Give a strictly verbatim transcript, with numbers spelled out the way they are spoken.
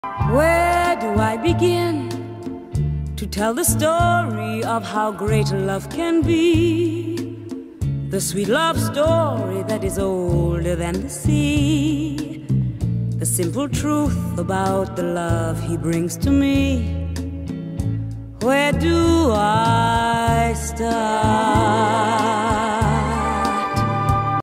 Where do I begin to tell the story of how great love can be? The sweet love story that is older than the sea. The simple truth about the love he brings to me. Where do I start?